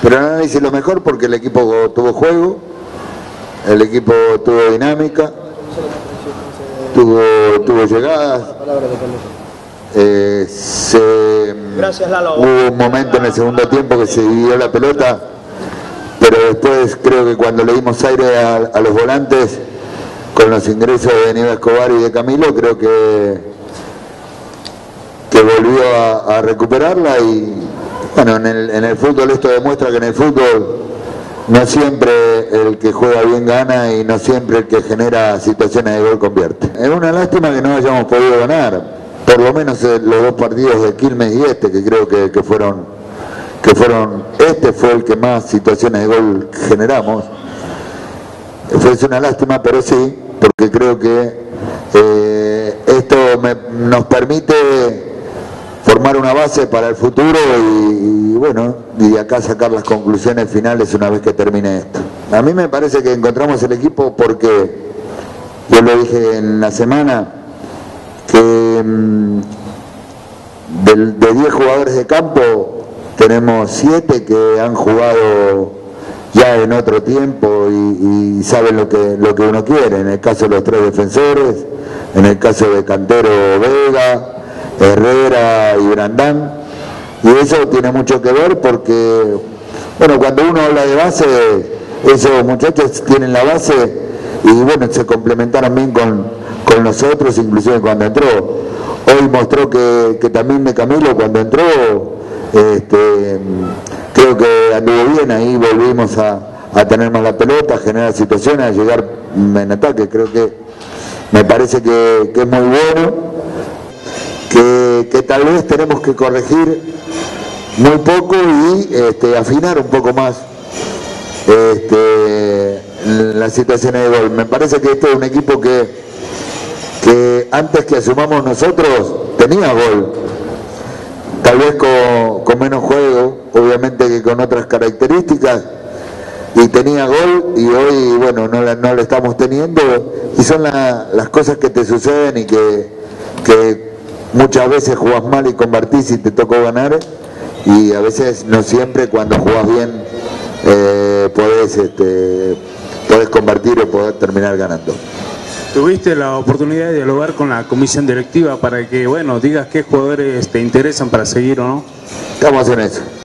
Pero el análisis lo mejor porque el equipo tuvo juego, el equipo tuvo dinámica, tuvo llegadas. Hubo un momento en el segundo tiempo que se dividió la pelota, pero después creo que cuando le dimos aire a los volantes con los ingresos de Aníbal Escobar y de Camilo, creo que volvió a recuperarla. Y bueno, en el fútbol esto demuestra que en el fútbol no siempre el que juega bien gana y no siempre el que genera situaciones de gol convierte. Es una lástima que no hayamos podido ganar, por lo menos los dos partidos de Quilmes y que creo que fueron, este fue el que más situaciones de gol generamos. Fue una lástima, pero sí, porque creo que esto nos permite formar una base para el futuro y bueno, y de acá sacar las conclusiones finales una vez que termine esto. A mí me parece que encontramos el equipo porque, yo lo dije en la semana, que de 10 jugadores de campo tenemos 7 que han jugado ya en otro tiempo y saben lo que uno quiere. En el caso de los 3 defensores, en el caso de Cantero, Vega, Herrera y Brandán, y eso tiene mucho que ver porque, bueno, cuando uno habla de base, esos muchachos tienen la base y bueno, se complementaron bien con nosotros, inclusive cuando entró. Hoy mostró que también de Camilo cuando entró, creo que anduvo bien, ahí volvimos a tener más la pelota, a generar situaciones, a llegar en ataque. Creo que me parece que es muy bueno. Que tal vez tenemos que corregir muy poco y afinar un poco más las situaciones de gol. Me parece que este es un equipo que antes que asumamos nosotros tenía gol, tal vez con menos juego, obviamente que con otras características, y tenía gol y hoy bueno no lo estamos teniendo, y son las cosas que te suceden y que muchas veces jugás mal y convertís y te tocó ganar, y a veces no siempre cuando jugás bien podés convertir o podés terminar ganando. ¿Tuviste la oportunidad de dialogar con la comisión directiva para que, bueno, digas qué jugadores te interesan para seguir o no? Estamos en eso.